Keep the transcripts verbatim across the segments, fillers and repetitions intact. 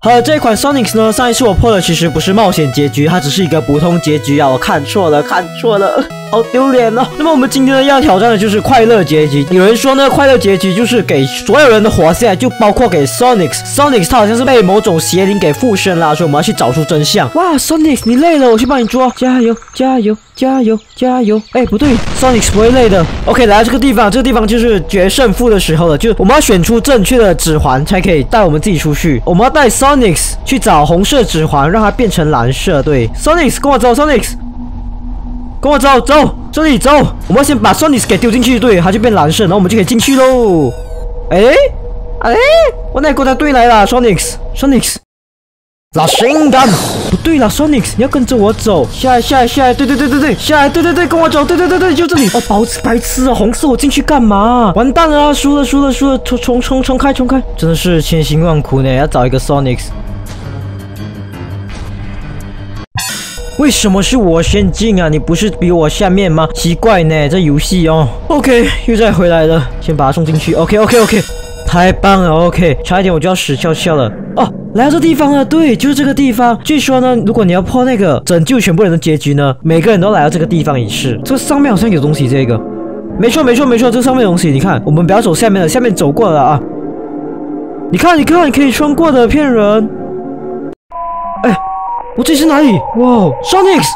好了，这一款 Sonic 呢，上一次我破的其实不是冒险结局，它只是一个普通结局啊，我看错了，看错了，好丢脸哦。那么我们今天呢要挑战的就是快乐结局。有人说呢，快乐结局就是给所有人的活下来，就包括给 Sonic。Sonic 他好像是被某种邪灵给附身啦，所以我们要去找出真相。哇 ，Sonic 你累了，我去帮你捉，加油，加油，加油，加油！哎，不对 ，Sonic 不会累的。OK， 来到这个地方，这个地方就是决胜负的时候了，就是我们要选出正确的指环才可以带我们自己出去。我们要带 Sonic 去找红色指环，让它变成蓝色。对 ，Sonic 跟我走 ，Sonic 跟我走，走，这里走。我们要先把 Sonic 给丢进去，对，它就变蓝色，然后我们就可以进去喽。哎，哎，我那跟他对来了 ，Sonic，Sonic。老神干，不对了 ，Sonic， 你要跟着我走，下来，下来，下来，对对对对对，下来，对对对，跟我走，对对对对，就这里。哦，白痴白痴啊，红色我进去干嘛？完蛋了啊，输了输了输了，重重重重开重开，真的是千辛万苦呢，要找一个 Sonic。为什么是我先进啊？你不是比我下面吗？奇怪呢，这游戏哦。OK， 又再回来了，先把它送进去。OK OK OK， 太棒了 ，OK， 差一点我就要死翘翘了。哦。来到这地方了，对，就是这个地方。据说呢，如果你要破那个拯救全部人的结局呢，每个人都来到这个地方一次。这上面好像有东西，这个，没错没错没错，这上面有东西，你看，我们不要走下面了，下面走过了啊。你看你看，你可以穿过的，骗人。哎，我这是哪里？哇 ，Sonic！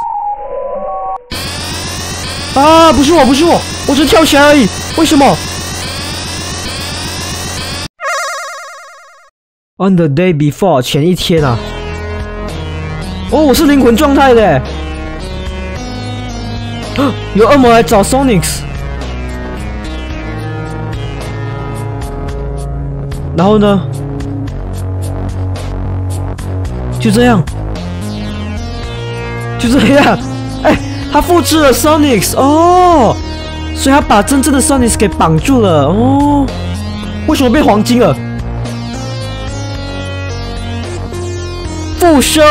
啊，不是我，不是我，我只是跳起来而已。为什么？On the day before， 前一天啊，哦，我是灵魂状态的，有恶魔来找 Sonic， 然后呢，就这样，就这样，哎，他复制了 Sonic， 哦，所以他把真正的 Sonic 给绑住了，哦，为什么变黄金了？附身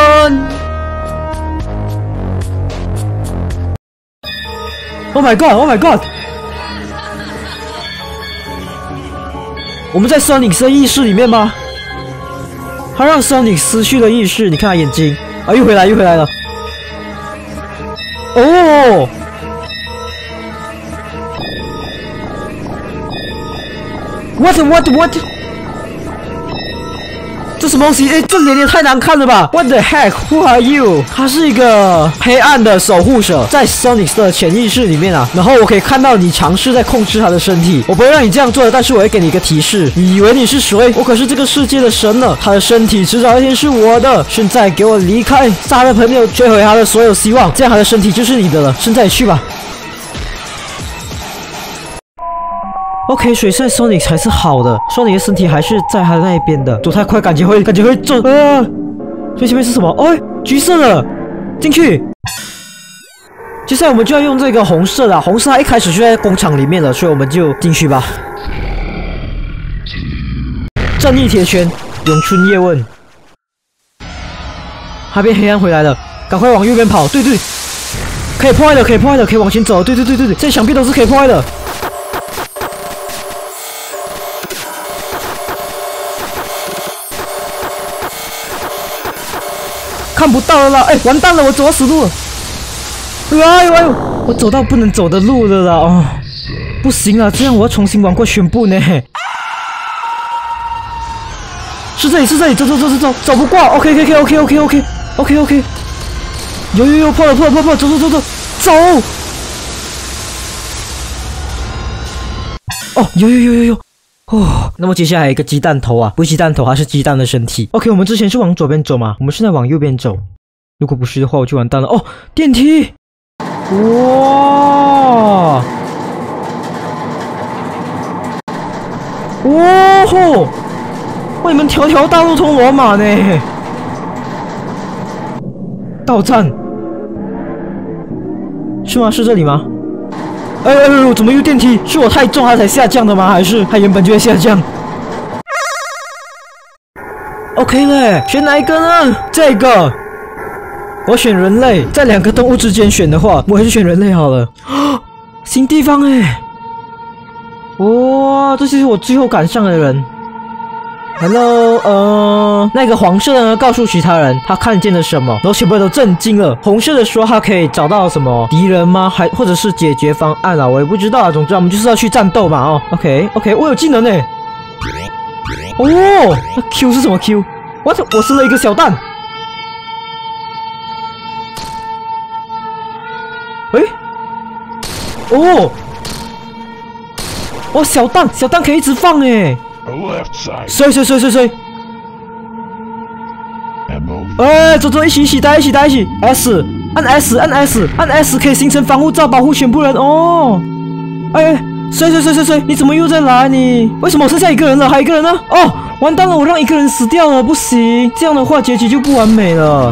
！Oh my god! Oh my god! 我们在 Sonic 的意识里面吗？他让 Sonic 失去了意识，你看他眼睛啊，又回来，又回来了。哦 ！What what what？这什么东西？哎，这脸也太难看了吧 ！What the heck? Who are you？ 他是一个黑暗的守护者，在 Sonic 的潜意识里面啊。然后我可以看到你尝试在控制他的身体。我不会让你这样做的，但是我会给你一个提示。你以为你是谁？我可是这个世界的神呢！他的身体迟早一天是我的。现在给我离开，杀了朋友，摧毁他的所有希望，这样他的身体就是你的了。现在去吧。OK， 所以现在 Sonic 还是好的 ，Sonic 的身体还是在他那一边的。走太快，感觉会感觉会中啊！所以前面是什么？哦，橘色的，进去。接下来我们就要用这个红色的，红色它一开始就在工厂里面了，所以我们就进去吧。正义铁拳，咏春叶问。它变黑暗回来了，赶快往右边跑。对对，可以破坏的，可以破坏的，可以往前走。对对对对对，这些墙壁都是可以破坏的。看不到了啦！哎，完蛋了，我走到死路了！哎呦哎呦，我走到不能走的路了啦！哦，不行啊，这样我要重新玩过全部呢。是这里，是这里，走走走走走，走不过。OK OK OK OK OK OK OK， 有有有，破了破了破了破了，走走走走走。哦，有有有有有。哦，那么接下来一个鸡蛋头啊，不是鸡蛋头，它是鸡蛋的身体。OK， 我们之前是往左边走嘛，我们现在往右边走。如果不是的话，我就完蛋了。哦，电梯！哇！哇吼！哇，你们条条大路通罗马呢！到站是吗？是这里吗？哎哎呦！怎么又电梯？是我太重它才下降的吗？还是它原本就会下降 ？OK 嘞，选哪一个呢？这个，我选人类。在两个动物之间选的话，我还是选人类好了。新地方哎！哇，这就是我最后赶上的人。 Hello， 呃，那个黄色的呢，告诉其他人他看见了什么，然后全部都震惊了。红色的说他可以找到什么敌人吗？还或者是解决方案啊？我也不知道啊。总之我们就是要去战斗嘛。哦 ，OK OK， 我有技能呢。哦，那 Q 是什么 Q？What？ 我生了一个小蛋。诶，哦，哇，小蛋，小蛋可以一直放诶。谁谁谁谁谁？哎，走走，一起一起打，一起打，一起 S 按 S 按 S 按 S 可以形成防护罩，保护全部人哦。哎，谁谁谁谁谁？你怎么又在来？你为什么我剩下一个人了？还有一个人呢？哦，完蛋了，我让一个人死掉了，不行，这样的话结局就不完美了。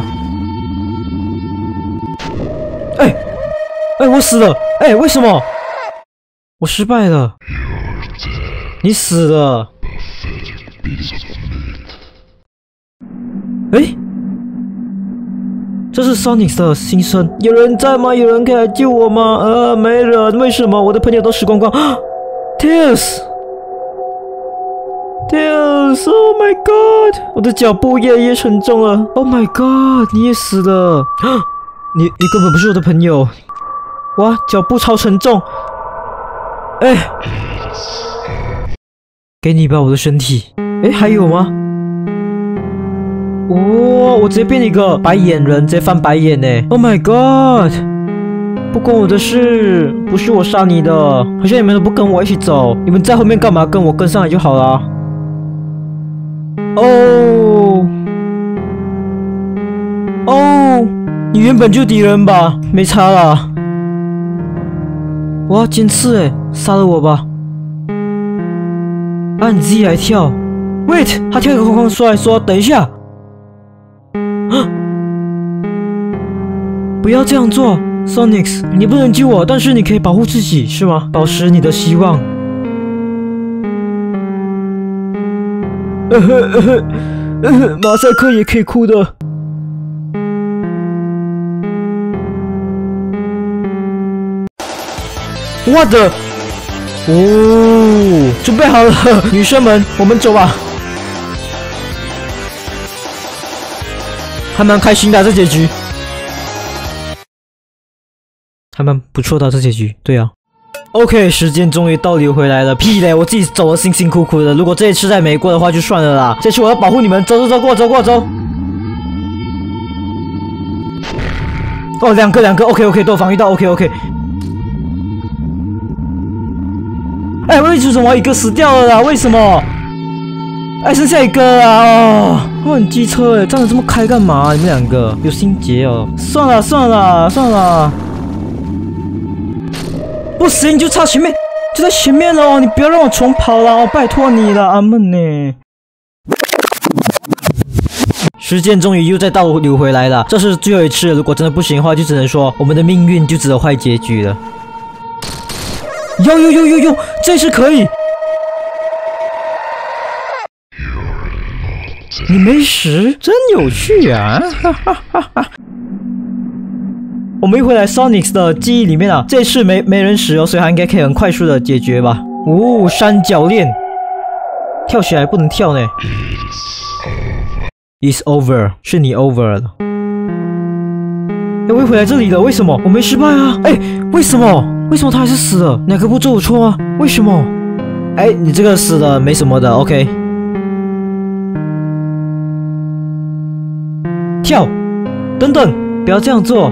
哎哎，我死了！哎，为什么？我失败了。你死了。哎，这是 Sonic 的心声。有人在吗？有人可以来救我吗？呃，没人。为什么？我的朋友都死光光。Tails， Tails，Oh my God！ 我的脚步越来越沉重了。Oh my God！ 你也死了。你你根本不是我的朋友。哇，脚步超沉重。哎，给你吧，我的身体。哎，还有吗？哦，我直接变一个白眼人，直接翻白眼呢 ！Oh my god！ 不关我的事，不是我杀你的，好像你们都不跟我一起走，你们在后面干嘛？跟我跟上来就好了。哦哦，你原本就敌人吧？没差啦。哇，尖刺诶，杀了我吧！按 Z 来跳 ，Wait， 他跳一个框框出来说：“等一下。”不要这样做 ，Sonic， 你不能救我，但是你可以保护自己，是吗？保持你的希望。呃呵呃呵呃呵，马赛克也可以哭的。What the？ 哦，准备好了，女生们，我们走吧。还蛮开心的、啊、这结局，还蛮不错的这结局。对啊 ，OK， 时间终于倒流回来了。屁嘞，我自己走的辛辛苦苦的。如果这一次在美国的话就算了啦，这次我要保护你们。走走走，过走过走。哦，两个两个 ，OK OK， 都防御到 OK OK。哎，为什么我一个死掉了啦？为什么？哎，剩下一个啊！哦，我很机车哎，站着这么开干嘛？你们两个有心结哦！算了算了算了，不行，就差前面，就在前面了哦！你不要让我重跑了哦，拜托你了，阿闷呢！时间终于又再倒流回来了，这是最后一次，如果真的不行的话，就只能说我们的命运就只有坏结局了。有有有有有，这次可以！你没死，真有趣啊！哈哈哈哈。我们一回来 Sonic 的记忆里面啊，这次没没人死哦，所以他应该可以很快速的解决吧。哦，三角恋，跳起来不能跳呢。It's over， 是你 over 了。哎，我又回来这里了，为什么？我没失败啊！哎，为什么？为什么他还是死了？哪个步骤有错啊？为什么？哎，你这个死了没什么的 ，OK。跳，等等，不要这样做。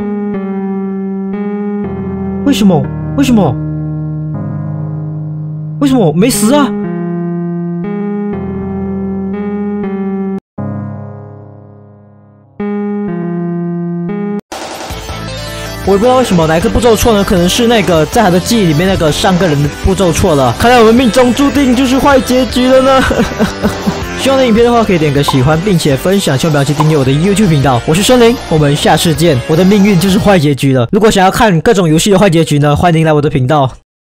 为什么？为什么？为什么没死啊？我也不知道为什么哪一个步骤错呢？可能是那个在他的记忆里面那个上个人的步骤错了。看来我们命中注定就是坏结局了呢。希望的影片的话可以点个喜欢，并且分享，千万不要去订阅我的 YouTube 频道。我是森林，我们下次见。我的命运就是坏结局了。如果想要看各种游戏的坏结局呢，欢迎来我的频道。